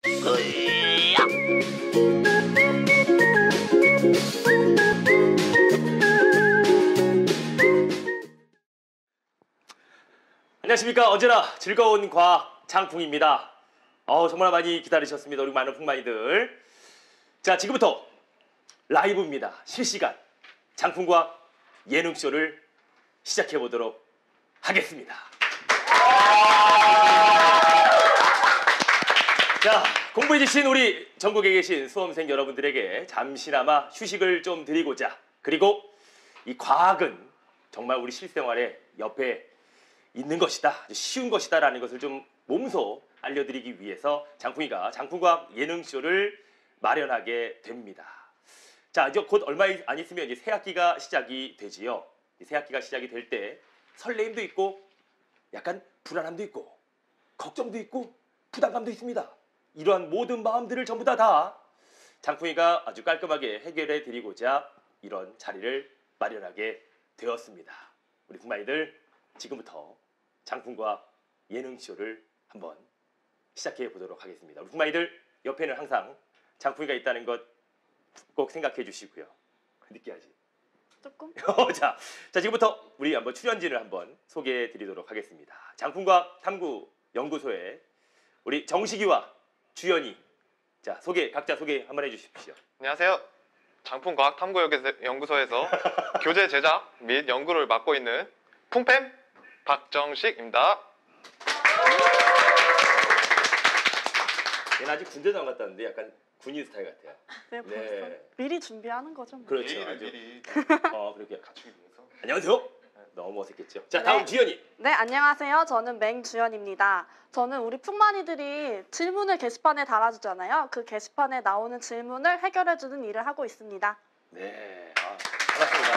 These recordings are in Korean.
안녕하십니까. 언제나 즐거운 과학 장풍입니다. 정말 많이 기다리셨습니다. 우리 많은 풍마이들. 자, 지금부터 라이브입니다. 실시간 장풍과학 예능쇼를 시작해 보도록 하겠습니다. 자, 공부해 주신 우리 전국에 계신 수험생 여러분들에게 잠시나마 휴식을 좀 드리고자, 그리고 이 과학은 정말 우리 실생활에 옆에 있는 것이다, 쉬운 것이다 라는 것을 좀 몸소 알려드리기 위해서 장풍이가 장풍과학 예능쇼를 마련하게 됩니다. 자, 이제 곧 얼마 안 있으면 이제 새학기가 시작이 되지요. 새학기가 시작이 될 때 설레임도 있고 약간 불안함도 있고 걱정도 있고 부담감도 있습니다. 이러한 모든 마음들을 전부 다 장풍이가 아주 깔끔하게 해결해 드리고자 이런 자리를 마련하게 되었습니다. 우리 풍마이들, 지금부터 장풍과학 예능쇼를 한번 시작해 보도록 하겠습니다. 우리 풍마이들, 옆에는 항상 장풍이가 있다는 것 꼭 생각해 주시고요. 느끼하지? 조금? 자, 지금부터 우리 한번 출연진을 한번 소개해 드리도록 하겠습니다. 장풍과학 탐구 연구소의 우리 정식이와 주연이, 자, 각자 소개 한번 해주십시오. 안녕하세요. 장풍과학 탐구연구소에서 교재 제작 및 연구를 맡고 있는 풍팸 박정식입니다. 얘는 아직 군대도 안 갔다 왔는데 약간 군인 스타일 같아요. 네, 벌써 미리 준비하는 거죠. 뭐. 그렇죠. 아주 미리 그렇게 갖추기 위해서. 안녕하세요. 너무 어색했죠. 자, 네. 다음 주연이. 네, 안녕하세요. 저는 맹주연입니다. 저는 우리 풍만이들이 질문을 게시판에 달아주잖아요. 그 게시판에 나오는 질문을 해결해주는 일을 하고 있습니다. 네, 반갑습니다.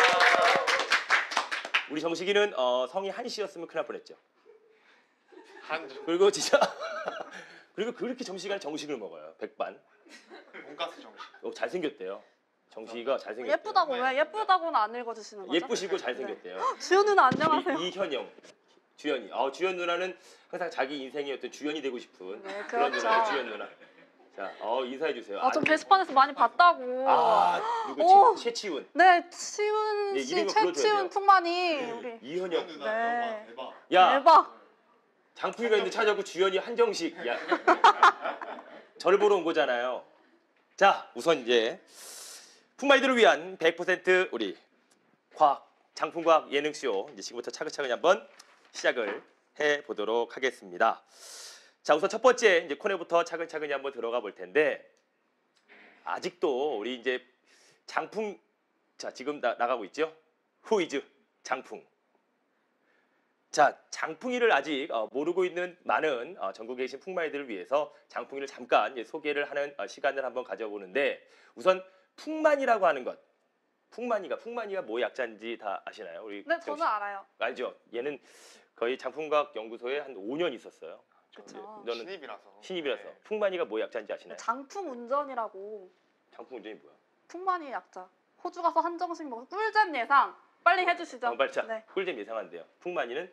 우리 정식이는 성이 한씨였으면 큰일 날 뻔했죠. 한주 그리고 진짜 그리고 그렇게 정식이가 정식을 먹어요. 백반. 돈가스 정식. 잘생겼대요. 정식이가 잘생겼대요. 예쁘다고 왜 예쁘다고는 안 읽어주시는 거죠? 예쁘시고 잘생겼대요. 네. 주연 누나 안녕하세요. 이현영, 주연이. 주연 누나는 항상 자기 인생의 어떤 주연이 되고 싶은 네, 그런 그렇죠. 누나, 주연 누나. 자, 인사해 주세요. 전 게시판에서 많이 봤다고. 누구 최치훈. 네, 치훈 네, 씨, 이름을 불러줘야 최치훈 돼요. 풍만이 우리. 이현영. 네. 대박. 야, 대박. 장풍이가 있는데 찾아고 주연이 한정식. 야, 저를 보러 온 거잖아요. 자, 우선 이제 풍마이들을 위한 100% 우리 장풍과학 예능쇼 이제 지금부터 차근차근히 한번 시작을 해 보도록 하겠습니다. 자, 우선 첫 번째 이제 코너부터 차근차근히 한번 들어가 볼 텐데, 아직도 우리 이제 장풍, 자, 지금 나가고 있죠? 후이즈 장풍. 자, 장풍이를 아직 모르고 있는 많은 전국에 계신 풍마이들을 위해서 장풍이를 잠깐 소개를 하는 시간을 한번 가져보는데, 우선 풍만이라고 하는 것, 풍만이가 뭐 약자인지 다 아시나요? 우리 네, 저는 알아요. 알죠? 얘는 거의 장풍과학 연구소에 한 5년 있었어요. 그렇죠. 너는 신입이라서. 네. 풍만이가 뭐 약자인지 아시나요? 장풍 운전이라고. 장풍 운전이 뭐야? 풍만이 약자. 호주 가서 한정식 먹고 꿀잼 예상. 빨리 해주시죠. 빨리 자, 네. 꿀잼 예상한대요. 풍만이는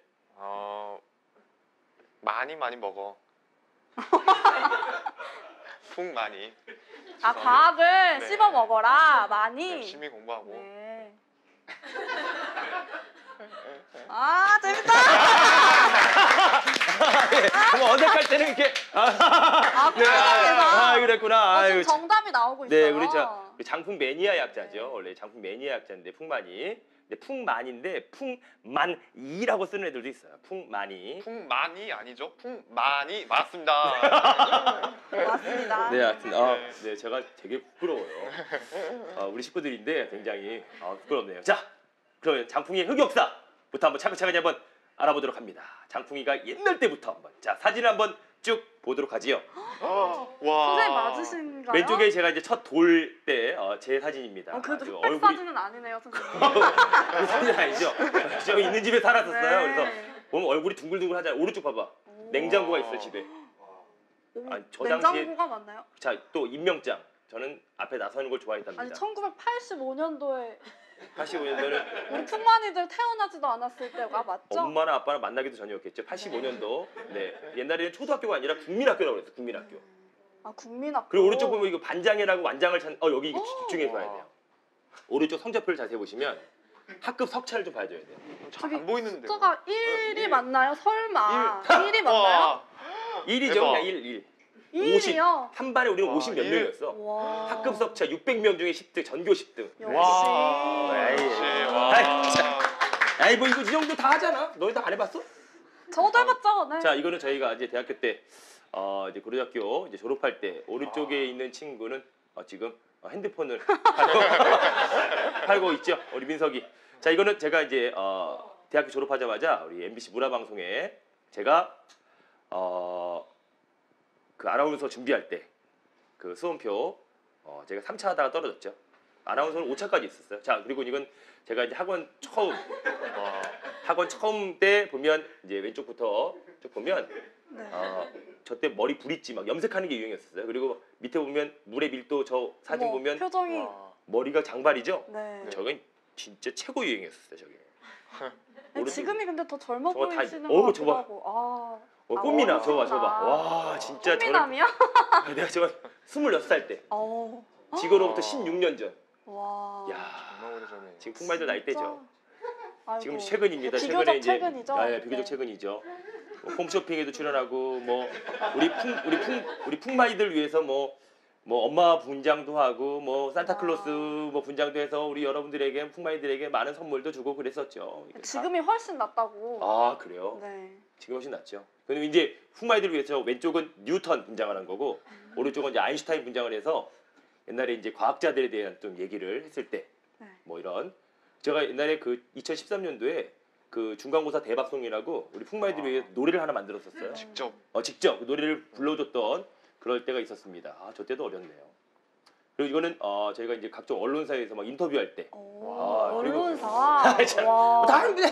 많이 먹어. 풍 많이. 과학을 네. 씹어 먹어라. 많이. 열심히 공부하고. 네. 재밌다. 한번 어색할 때는 이렇게 그랬구나. 지금 정답이 나오고 네, 있어요. 우리 장풍 매니아 약자죠. 원래 장풍 매니아 약자인데 풍만이. 근데 풍만인데 풍만이라고 쓰는 애들도 있어요. 풍만이. 풍만이 아니죠? 풍만이 맞습니다. 맞습니다. 네, 하여튼 네, 제가 되게 부끄러워요. 우리 식구들인데 굉장히 부끄럽네요. 자, 그러면 장풍이의 흑역사부터 한번 차근차근히 한번 알아보도록 합니다. 장풍이가 옛날 때부터 한번, 자, 사진을 한번 쭉 보도록 하지요. 와. 선생님 맞으신가요? 왼쪽에 제가 이제 첫 돌 때 제 사진입니다. 그래도 아주 흑백 사진은 아니네요, 선생님. 그 사진 아니죠? 저 있는 집에 살았었어요. 네. 그래서 보면 얼굴이 둥글둥글 하잖아요. 오른쪽 봐봐. 냉장고가 있어요, 집에. 저 당시에, 냉장고가 맞나요? 자, 또 임명장. 저는 앞에 나서는 걸 좋아했답니다. 아니 1985년도에 85년도는 우리 풍만이들 태어나지도 않았을 때가 맞죠? 엄마나 아빠랑 만나기도 전이었겠죠. 85년도. 네. 옛날에는 초등학교가 아니라 국민학교라고 그랬어요. 국민학교. 아, 국민학교. 그리고 오른쪽 보면 이거 반장이라고 완장을 찾는 여기 이거 집중해서 와. 봐야 돼요. 오른쪽 성적표를 자세히 보시면 학급 석차를 좀 봐줘야 돼요. 잘 안 보이는데. 숫자가 1이 일. 맞나요? 설마 1이 맞나요? 1이죠. 대박. 그냥 1. 1이요? 한 반에 우리는 와, 50 몇 일. 명이었어. 와. 학급 석차 600명 중에 10등, 전교 10등. 역시. 와. 에이. 역시. 아이, 와. 아이 뭐 이거 이 정도 다 하잖아. 너희도 안 해봤어? 저도 해봤죠. 네. 자, 이거는 저희가 이제 대학교 때 이제 고려대학교 이제 졸업할 때 오른쪽에 있는 친구는 지금 핸드폰을 팔고 있죠. 우리 민석이. 자, 이거는 제가 이제 대학교 졸업하자마자 우리 MBC 문화방송에 제가 그 아나운서 준비할 때 그 수험표 제가 3차 하다가 떨어졌죠. 아나운서는 5차까지 있었어요. 자, 그리고 이건 제가 이제 학원 처음 때 보면 이제 왼쪽부터 쭉 보면 네. 저 때 머리 브릿지 막 염색하는 게 유행이었어요. 그리고 밑에 보면 물의 밀도 저 사진 어머, 보면 표정이. 와. 머리가 장발이죠. 네. 저건 진짜 최고 유행이었어요. 저게. 오른쪽. 지금이 근데 더 젊어 저거 다- 보이시는 어우, 것 저거 같기도 하고. 꽃미남 저봐 어르신이다. 와 진짜 저는 꽃미남이요? 내가 저거 26살 때 어. 지금으로부터 아. 16년 전. 와. 야 정말 오래전에. 지금 풍말들 나이대죠. 진짜. 아이고. 지금 최근입니다. 비교적 최근에 이제 최근이죠? 예, 비교적 네. 최근이죠. 뭐 홈쇼핑에도 출연하고 뭐 우리 풍마이들 위해서 뭐 엄마 분장도 하고 뭐 산타클로스 뭐 분장도 해서 우리 여러분들에게 풍마이들에게 많은 선물도 주고 그랬었죠. 이게 다- 지금이 훨씬 낫다고. 아 그래요? 네. 지금 훨씬 낫죠. 그리고 이제 풍마이들을 위해서 왼쪽은 뉴턴 분장을 한 거고 오른쪽은 이제 아인슈타인 분장을 해서 옛날에 이제 과학자들에 대한 좀 얘기를 했을 때 뭐 네. 이런 제가 옛날에 그 2013년도에 그 중간고사 대박송이라고 우리 풍마이들을 위해 노래를 하나 만들었었어요. 직접. 직접 그 노래를 불러줬던 그럴 때가 있었습니다. 저 때도 어렸네요. 그리고 이거는 저희가 이제 각종 언론사에서 막 인터뷰할 때 오, 그리고- 언론사. 참, 와. 다 하는데.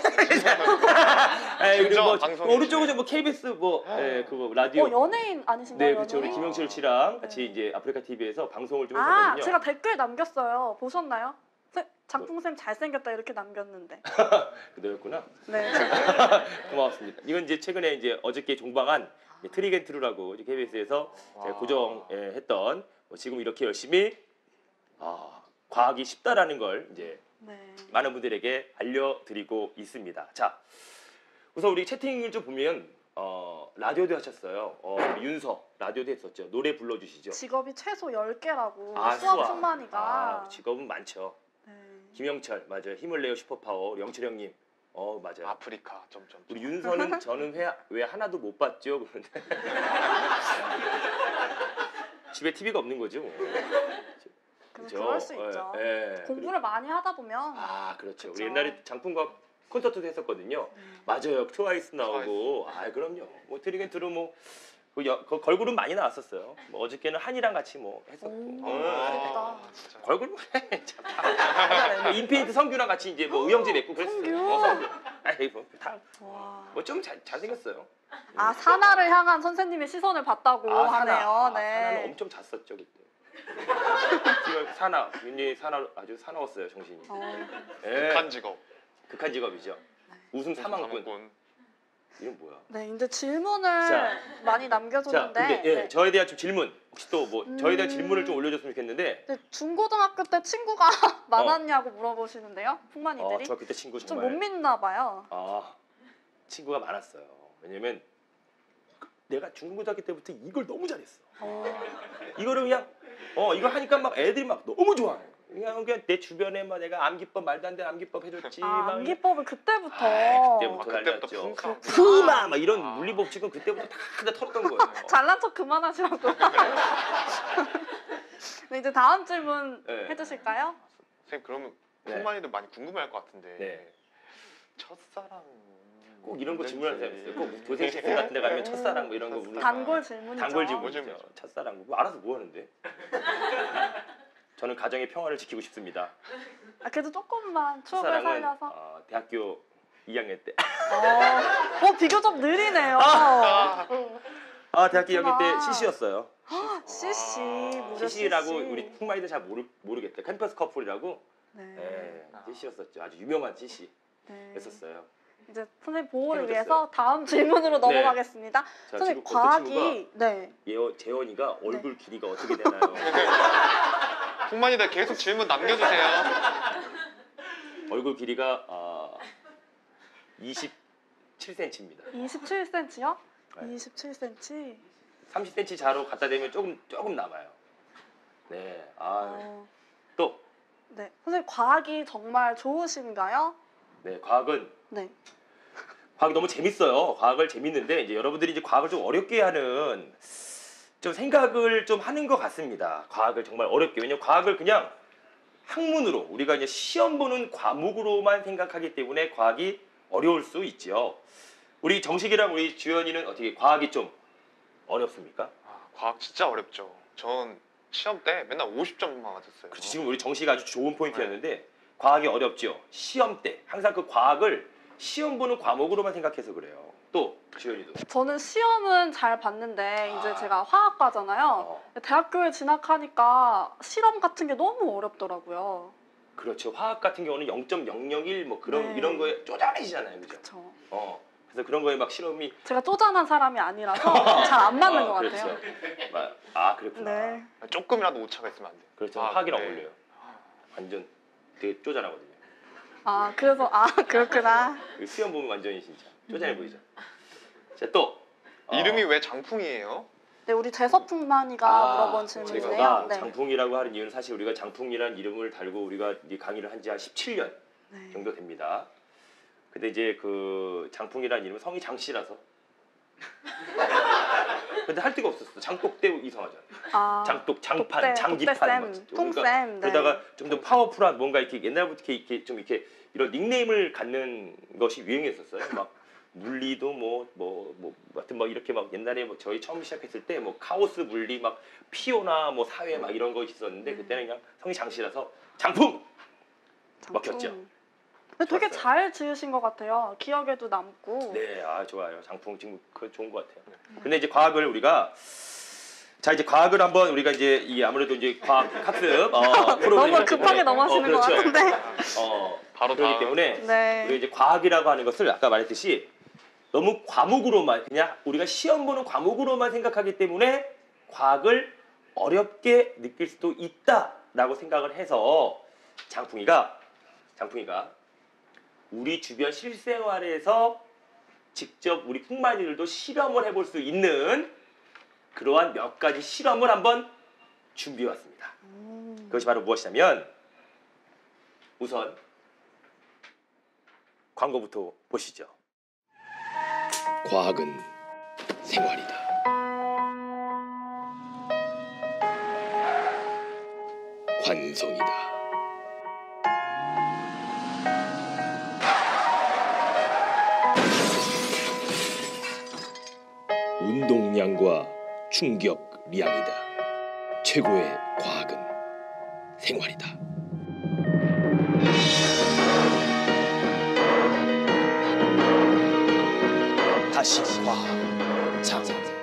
그리고 뭐 방송이죠. 오른쪽은 뭐 KBS 그거 라디오. 연예인 아니신가요? 네, 그렇죠. 우리 연예인? 김영철 씨랑 같이 네. 이제 아프리카 TV에서 방송을 좀 아, 했었거든요. 제가 댓글 남겼어요. 보셨나요? 장풍쌤 잘생겼다 이렇게 남겼는데. 그대였구나. 네. 고맙습니다. 이건 이제 최근에 이제 어저께 종방한 트리겐트루라고 KBS에서 제가 와. 고정했던 지금 이렇게 열심히 과학이 쉽다라는 걸 이제 네. 많은 분들에게 알려드리고 있습니다. 자, 우선 우리 채팅을 좀 보면 라디오도 하셨어요. 윤서 라디오도 했었죠. 노래 불러주시죠. 직업이 최소 10개라고 수학. 수학 순만이가. 직업은 많죠. 네. 김영철 맞아요. 힘을 내요 슈퍼파워 우리 영철 형님. 맞아요. 아프리카. 점점. 우리 윤서는 저는 왜 하나도 못 봤죠? 그런데 집에 TV가 없는 거죠. 그죠? 그럴 수 있죠. 예. 공부를 많이 하다 보면. 그렇죠. 그쵸. 우리 옛날에 장풍과학 콘서트도 했었거든요. 맞아요. 트와이스 나오고. 그럼요. 뭐 트리겐트로 그 걸그룹 많이 나왔었어요. 뭐 어저께는 한이랑 같이 뭐 했었고. 부럽다. 진짜. 걸그룹 뭐 인피니트 성규랑 같이 이제 뭐 의형제 맺고 그랬어요. 성규? 뭐 와. 좀 잘생겼어요. 사나를 향한 선생님의 시선을 받다고 하네요. 네. 사나는 엄청 잤었죠 그때. 지금 사나 윤리 사나 아주 사나웠어요 정신이. 예. 극한 직업. 극한 직업이죠. 웃음 사망꾼. 사망꾼. 이건 뭐야? 네, 이제 질문을 자. 많이 자, 남겨줬는데. 근데 네. 저에 대한 좀 질문 혹시 또 뭐 저에 대한 음. 질문을 좀 올려줬으면 좋겠는데. 근데 중고등학교 때 친구가 많았냐고 물어보시는데요. 풍만이들이. 중학교 때 친구 좀 정말. 못 믿나 봐요. 친구가 많았어요. 왜냐면 내가 중고등학교 때부터 이걸 너무 잘했어. 이거를 그냥 이거 하니까 막 애들이 막 너무 좋아해. 그냥 내 주변에 막 내가 암기법 말도 안 되는 암기법 해줬지. 막 암기법을 그때부터. 그때부터 그때부터 달렸죠. 풍카. 푸마 막 이런 물리 법칙은 그때부터 다 털었던 거예요. 잘난 척 그만하시라고. 네, 이제 다음 질문 네. 해주실까요? 선생님 그러면 네. 풍만이들 많이 궁금해할 것 같은데. 네. 첫사랑. 꼭 이런 거 질문하는 사람 있어요. 꼭 도생 식스 같은 데 가면 첫사랑 뭐 이런 거 물어보고. 단골 질문이죠. 단골 질문. 질문이죠. 첫사랑 뭐 알아서 뭐 하는데? 저는 가정의 평화를 지키고 싶습니다. 그래도 조금만 추억을 첫사랑은 살려서. 대학교 2학년 때. 비교적 느리네요. 대학교 2학년 때 그렇구나. CC였어요. CC, 무려 CC라고 CC. 우리 풍마이들 잘 모르겠대. 캠퍼스 커플이라고. 네. 네, CC였었죠. 아주 유명한 CC 네. 였었어요. 이제 선생님 보호를 해줬어요. 위해서 다음 질문으로 넘어가겠습니다. 자, 선생님 지금 어떤 친구가 과학이 네. 재원이가 얼굴 길이가 어떻게 되나요? 풍만이들 계속 질문 남겨주세요. 얼굴 길이가 27cm입니다. 27cm요? 네. 27cm. 30cm 자로 갖다 대면 조금 남아요. 네. 또 네. 선생님 과학이 정말 좋으신가요? 네, 과학이 네. 너무 재밌어요. 과학을 재밌는데 이제 여러분들이 이제 과학을 좀 어렵게 하는 좀 생각을 좀 하는 것 같습니다. 과학을 정말 어렵게. 왜냐면 과학을 그냥 학문으로 우리가 이제 시험 보는 과목으로만 생각하기 때문에 과학이 어려울 수 있죠. 우리 정식이랑 우리 주연이는 어떻게 과학이 좀 어렵습니까? 과학 진짜 어렵죠. 전 시험 때 맨날 50점만 맞았어요. 그렇죠. 지금 우리 정식이 아주 좋은 포인트였는데 과학이 어렵죠. 시험 때 항상 그 과학을 시험 보는 과목으로만 생각해서 그래요. 또 주연이도. 저는 시험은 잘 봤는데 이제 아. 제가 화학과잖아요. 대학교에 진학하니까 실험 같은 게 너무 어렵더라고요. 그렇죠. 화학 같은 경우는 0.001 뭐 그런 네. 이런 거에 쪼잔해지잖아요, 그죠? 그렇죠. 그래서 그런 거에 막 실험이 제가 쪼잔한 사람이 아니라서 잘 안 맞는 것 그렇죠. 같아요. 그렇구나. 네. 조금이라도 오차가 있으면 안 돼요. 그렇죠. 아, 화학이랑 네. 어울려요. 완전 되게 쪼잔하거든요. 그래서 그렇구나. 그 시험 보면 완전히 진짜 쪼잔해 보이죠. 자, 또 이름이 왜 장풍이에요? 네, 우리 재서풍만이가 물어본 제가 질문인데요. 네. 장풍이라고 하는 이유는 사실 우리가 장풍이라는 이름을 달고 우리가 이 강의를 한 지 한 17년 네. 정도 됩니다. 근데 이제 그 장풍이라는 이름은 성이 장씨라서. 근데 할 데가 없었어. 장독대 이상하잖아. 장독, 장판, 장기판, 독대쌤, 통쌤. 네. 그러다가 좀 더 파워풀한 뭔가 이렇게 옛날부터 이렇게 좀 이렇게 이런 닉네임을 갖는 것이 유행했었어요. 막 물리도 하여튼 막 이렇게 막 옛날에 뭐 저희 처음 시작했을 때 뭐 카오스 물리 막 피오나 뭐 사회 막 이런 거 있었는데 그때는 그냥 성이 장씨라서 장풍 먹혔죠. 근데 되게 좋았어요. 잘 지으신 것 같아요. 기억에도 남고. 네, 좋아요. 장풍 지금 그 좋은 것 같아요. 근데 이제 과학을 우리가 이제 과학을 한번 우리가 이제 이 아무래도 이제 과학 학습 프로그램 너무 급하게 넘어가시는 것 그렇죠. 같은데. 바로 그렇기 다음. 때문에 네. 우리가 이제 과학이라고 하는 것을 아까 말했듯이 너무 과목으로만 그냥 우리가 시험 보는 과목으로만 생각하기 때문에 과학을 어렵게 느낄 수도 있다라고 생각을 해서 장풍이가 우리 주변 실생활에서 직접 우리 풍만이들도 실험을 해볼 수 있는 그러한 몇 가지 실험을 한번 준비해 왔습니다. 그것이 바로 무엇이냐면 우선 광고부터 보시죠. 과학은 생활이다. 관성이다. 운동량과 충격량이다. 최고의 과학은 생활이다. 다시 과학 장사.